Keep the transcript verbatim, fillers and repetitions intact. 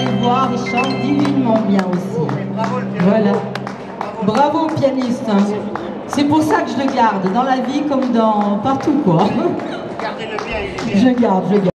allez voir, il chante divinement bien aussi. Voilà. Bravo au pianiste. Hein. C'est pour ça que je le garde, dans la vie comme dans partout, quoi. Je garde, je garde.